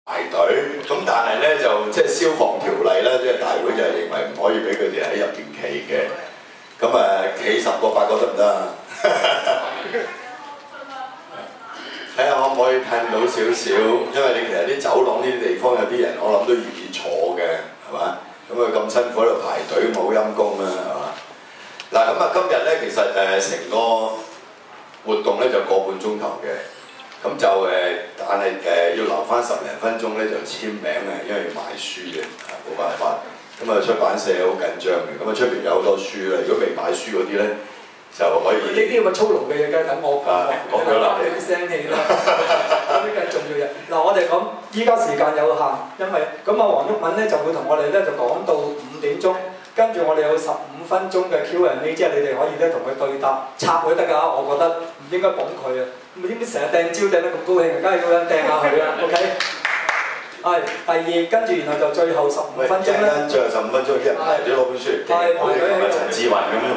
排隊，咁但係咧就即係消防條例咧，即係大會就係認為唔可以俾佢哋喺入邊企嘅。咁企10個8個得唔得啊？睇下可唔可以褪到少少，因為你其實啲走廊呢啲地方有啲人我諗都願意坐嘅，係嘛？咁咁辛苦喺度排隊，冇陰功啦，係嘛？嗱咁今日咧其實成個活動咧就個半鐘頭嘅。咁就但係要留翻10零分鐘咧就簽名嘅，因為要買書嘅，冇辦法。咁出版社好緊張嘅，咁出邊有好多書啦。如果未買書嗰啲咧，就可以。呢啲咁嘅粗魯嘅嘢，梗係等我講咗啦，你啲聲氣啦，嗰啲梗係重要嘢。嗱，我哋講依家時間有限，因為咁黃毓民咧就會同我哋咧就講到5點鐘，跟住我哋有15分鐘嘅 Q&A， 即係你哋可以咧同佢對答，插佢得㗎。我覺得唔應該捧佢啊。唔知成日掟蕉掟得咁高興，梗係咁樣掟下佢啦 ，OK？ 係第二，跟住然後就最後15分鐘咧。最後15分鐘啲人排隊攞本書嚟掟，好似陳志雲咁樣。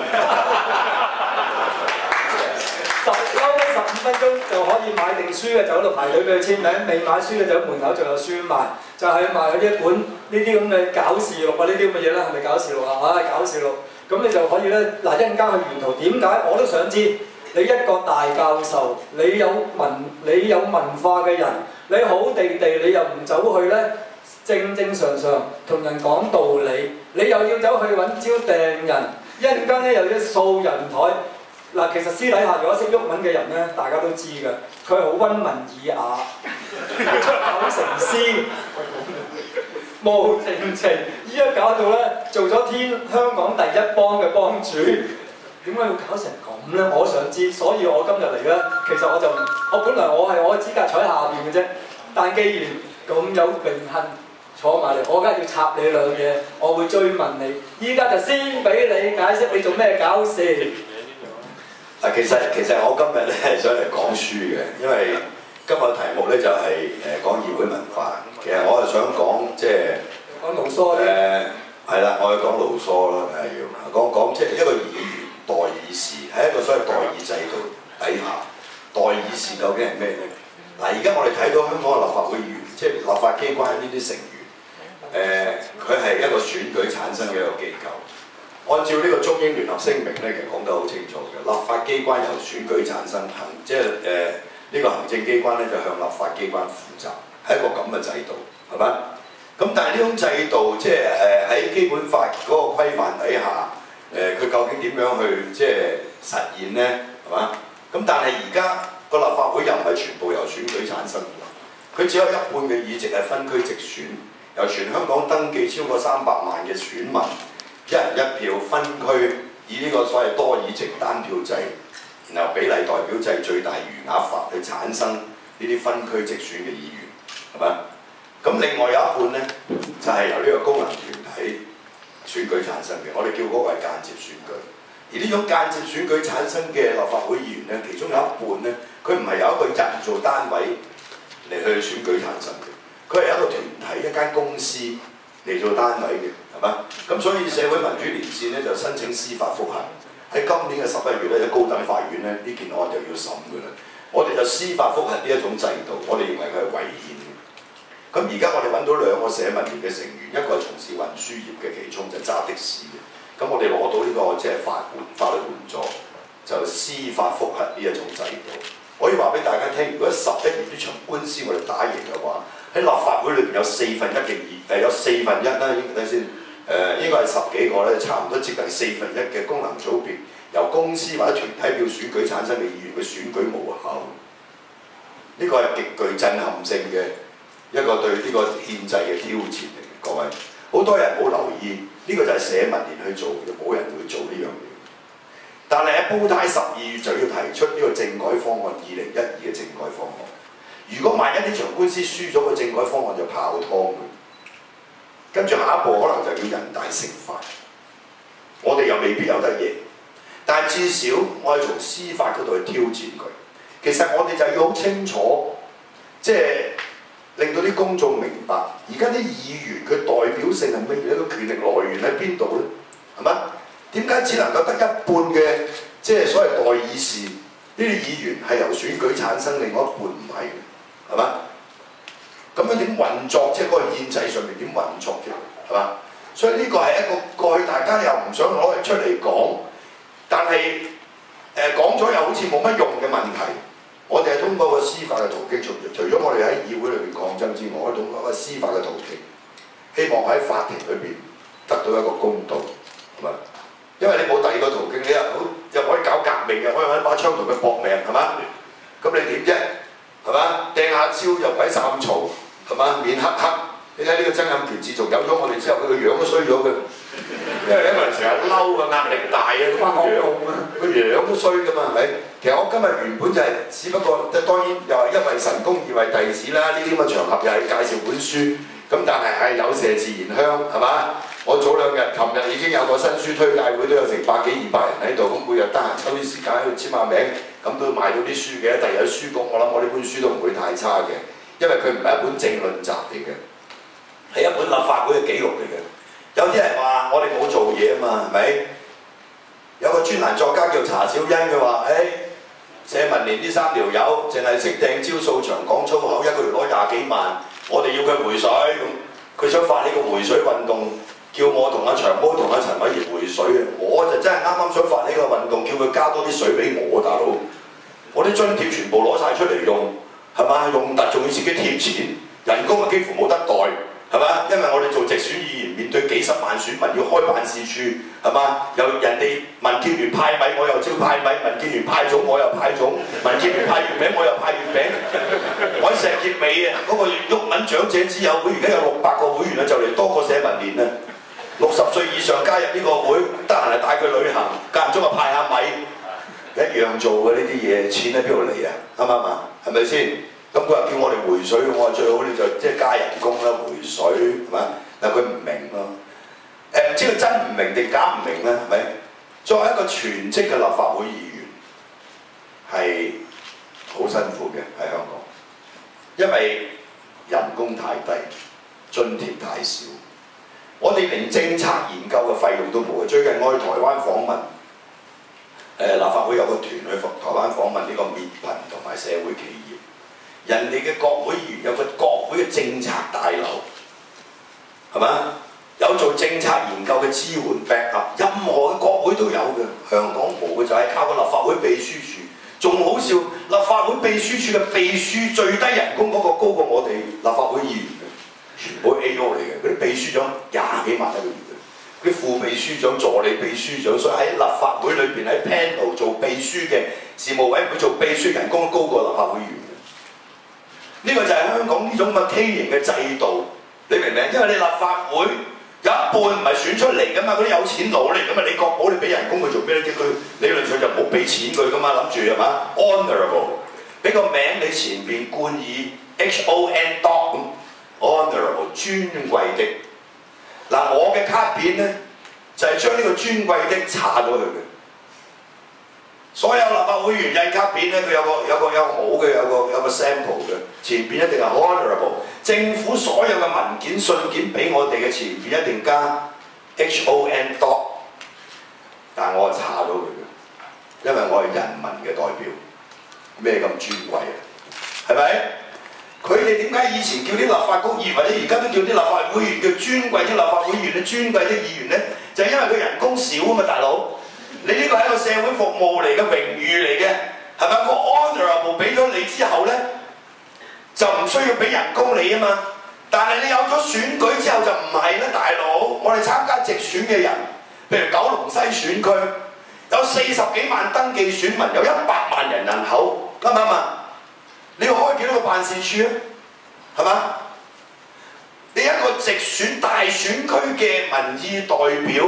收尾15分鐘就可以買定書嘅，就喺度排隊俾佢簽名；未買書嘅就喺門口仲有書賣，就係賣嗰啲一本呢啲咁嘅搞事錄啊，呢啲咁嘅嘢啦，係咪搞事錄啊？搞事錄，咁你就可以咧嗱，一陣間去沿途點解我都想知。你一個大教授，你有文化嘅人，你好地地，你又唔走去咧正常同人講道理，你又要走去揾招掟人，一陣間咧又要掃人台。嗱，其實私底下如果識毓民嘅人咧，大家都知㗎，佢係好溫文爾雅，出口成詩，無情情，依家搞到咧做咗香港第一幫嘅幫主。點解要搞成咁咧？我想知，所以我今日嚟咧，其實我本來我係我嘅資格坐喺下邊嘅啫，但既然咁有榮幸坐埋嚟，我梗係要插你兩嘢，我會追問你。依家就先俾你解釋你做咩搞事。嗱，其實我今日咧係想嚟講書嘅，因為今日題目咧就係講議會文化。其實我係想講即係講盧梭係啦，我要講盧梭啦，梗係要講即係一個議員。代議士喺一個所謂代議制度底下，代議士究竟係咩呢？嗱，而家我哋睇到香港嘅立法會議員，即係立法機關呢啲成員，佢係一個選舉產生嘅一個機構。按照呢個中英聯合聲明咧，其實講得好清楚嘅，立法機關由選舉產生，即係呢個行政機關咧就向立法機關負責，係一個咁嘅制度，係咪？咁但係呢種制度即係喺基本法嗰個規範底下。佢究竟點樣去即係實現呢？係嘛？咁但係而家個立法會又唔係全部由選舉產生嘅，佢只有1半嘅議席係分區直選，由全香港登記超過300萬嘅選民，一人一票分區，以呢個所謂多議席單票制，然後比例代表制最大餘額法去產生呢啲分區直選嘅議員，係嘛？咁另外有1半呢，就係由呢個功能團體選舉產生嘅，我哋叫嗰個係間接選舉。而呢種間接選舉產生嘅立法會議員呢，其中有1半呢，佢唔係由一個人做單位嚟去選舉產生嘅，佢係一個團體、一間公司嚟做單位嘅，係嘛？咁所以社會民主連線呢，就申請司法覆核，喺今年嘅11月咧，喺高等法院呢，呢件案就要審㗎啦。我哋就司法覆核呢一種制度，我哋認為佢係違憲嘅。咁而家我哋揾到2個社民連嘅成員，一個係從事運輸業嘅，其中就揸的士嘅。咁我哋攞到呢個即係法律援助，就司法覆核呢一種制度。可以話俾大家聽，如果11月呢場官司我哋打贏嘅話，喺立法會裏邊有4分1嘅有4分1啦，睇先，應該係10幾個咧，差唔多接近4分1嘅功能組別，由公司或者團體票選舉產生嘅議員嘅選舉無效。呢個係極具震撼性嘅一個對呢個憲制嘅挑戰嚟嘅，各位，好多人冇留意，呢個就係社民連去做嘅，冇人會做呢樣嘢。但係喺煲呔12月就要提出呢個政改方案，2012嘅政改方案。如果萬一呢場官司輸咗，個政改方案就泡湯嘅，跟住下一步可能就要人大釋法，我哋又未必有得贏。但係至少我係從司法嗰度去挑戰佢。其實我哋就要好清楚，即係令到啲公眾明白，而家啲議員佢代表性係乜嘢？個權力來源喺邊度呢？係咪？點解只能夠得1半嘅即係所謂代議士呢啲議員係由選舉產生，另外1半唔係？係咪？咁樣樣點運作啫？嗰個憲制上面點運作啫？係嘛？所以呢個係一個過去大家又唔想攞嚟出嚟講，但係講咗又好似冇乜用嘅問題。我哋係通過個司法嘅途徑，除咗我哋喺議會裏邊抗爭之外，我哋通過個司法嘅途徑，希望喺法庭裏邊得到一個公道，係咪？因為你冇第二個途徑，你又可以搞革命，又可以揾把槍同佢搏命，係嘛？咁你點啫？係嘛？掟下蕉又鬼殺咁嘈，係嘛？面黑黑。你睇呢個曾蔭權，自從有咗我哋之後，佢個樣都衰咗嘅。因為成日嬲啊，壓力大啊，個樣都衰噶嘛，係咪？其實我今日原本就係、只不過當然又係一為神功，二為弟子啦。呢啲咁嘅場合又係介紹本書，咁但係有麝自然香，係嘛？我早2日，琴日已經有個新書推介會，都有成100幾200人喺度，咁每日得閒抽啲時間喺度簽下名，咁都買到啲書嘅。第日有書局，我諗我呢本書都唔會太差嘅，因為佢唔係一本政論集嚟嘅。係一本立法會嘅記錄嚟嘅。有啲人話我哋冇做嘢啊嘛，係咪？有個專欄作家叫查小欣，佢話：社民連呢3條友淨係識掟招數場講粗口，一個月攞20幾萬，我哋要佢回水咁。佢想發起個回水運動，叫我同阿長毛同阿陳偉業回水啊！我就真係啱啱想發起個運動，叫佢加多啲水俾我，大佬。我啲津貼全部攞晒出嚟用，係嘛？用得仲要自己貼錢，人工啊幾乎冇得袋。係嘛？因為我哋做直選議員，面對幾十萬選民要開辦事處，係嘛？又人哋民建聯派米，我又照派米；民建聯派粽，我又派粽；民建聯派月餅，我又派月餅。我喺石硤尾啊，嗰個毓民長者之友會，而家有600個會員啦，就嚟多過社民連啦。60歲以上加入呢個會，得閒就帶佢旅行，間唔中就派下米，一樣做嘅呢啲嘢，錢喺邊度嚟啊？啱唔啱啊？係咪先？咁佢話叫我哋回水，我話最好你就即係加人工啦，回水係嘛？但係佢唔明咯，唔知佢真唔明定假唔明咧，係咪？作為一個全職嘅立法會議員，係好辛苦嘅喺香港，因為人工太低，津貼太少，我哋連政策研究嘅費用都冇。最近我去台灣訪問，立法會有個團去台灣訪問呢個滅貧同埋社會企業。人哋嘅國會議員有個國會嘅政策大樓，係嘛？有做政策研究嘅支援 back up， 任何嘅國會都有嘅。香港冇嘅就係靠個立法會秘書處，仲好笑，立法會秘書處嘅秘書最低人工嗰個高過我哋立法會議員嘅，全部 A.O. 嚟嘅。嗰啲秘書長20幾萬一個月嘅，啲副秘書長、助理秘書長，所以喺立法會裏邊喺 panel 做秘書嘅事務委員會做秘書人工高過立法會議員。呢個就係香港呢種咁畸形嘅制度，你明唔明？因為你立法會有一半唔係選出嚟噶嘛，嗰啲有錢佬嚟噶嘛，你國保你俾人工佢做咩咧？佢理論上就冇俾錢佢噶嘛，諗住係嘛 ？Honourable， 俾個名你前邊冠以 HON dot 咁 ，Honourable 尊貴的。嗱，我嘅卡片咧就係將呢個尊貴的查咗佢嘅。所有立法會議員印卡片咧，佢有個模嘅，有個 sample 嘅，前邊一定係 honourable。政府所有嘅文件信件俾我哋嘅前邊一定加 HON dot， 但係我係查咗佢嘅，因為我係人民嘅代表，咩咁尊貴啊？係咪？佢哋點解以前叫啲立法局議員或者而家都叫啲立法會議員叫尊貴啲立法會議員咧？尊貴啲議員咧，就係因為佢人工少啊嘛，大佬。你呢個係一個社會服務嚟嘅榮譽嚟嘅，係咪？個 honourable 俾咗你之後咧，就唔需要俾人工你啊嘛。但係你有咗選舉之後就唔係啦，大佬。我哋參加直選嘅人，譬如九龍西選區，有40幾萬登記選民，有100萬人口，啱唔啱啊？你要開幾多個辦事處啊？係嘛？你一個直選大選區嘅民意代表，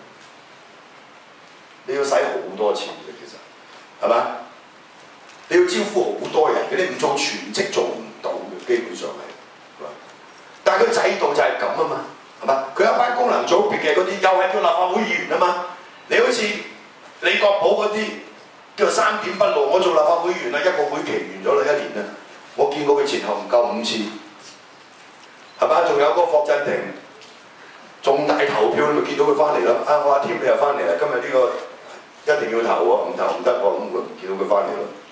你要使好多錢嘅，其實係嘛？你要招呼好多人嘅，你唔做全職做唔到嘅，基本上係。但係佢制度就係咁啊嘛，係嘛？佢有班功能組別嘅嗰啲，又係叫立法會議員啊嘛。你好似李國寶嗰啲叫做3點不露，我做立法會議員啦，一個會期完咗啦，1年啦，我見過佢前後唔夠5次，係嘛？仲有嗰個霍震霆重大投票，你咪見到佢翻嚟咯。我阿添你又翻嚟啦，今日呢個一定要投喎，唔投唔得喎，咁佢見到佢翻嚟咯。